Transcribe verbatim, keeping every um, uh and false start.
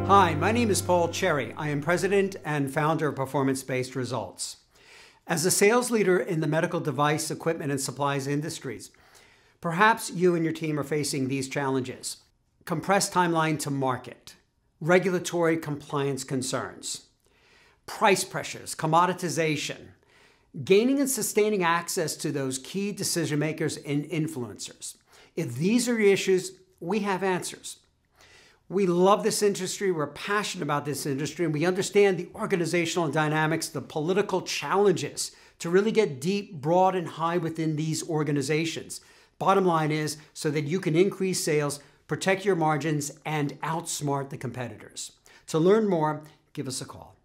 Hi, my name is Paul Cherry. I am president and founder of Performance-Based Results. As a sales leader in the medical device, equipment, and supplies industries, perhaps you and your team are facing these challenges: compressed timeline to market, regulatory compliance concerns, price pressures, commoditization, gaining and sustaining access to those key decision makers and influencers. If these are your issues, we have answers. We love this industry, we're passionate about this industry, and we understand the organizational dynamics, the political challenges to really get deep, broad, and high within these organizations. Bottom line is so that you can increase sales, protect your margins, and outsmart the competitors. To learn more, give us a call.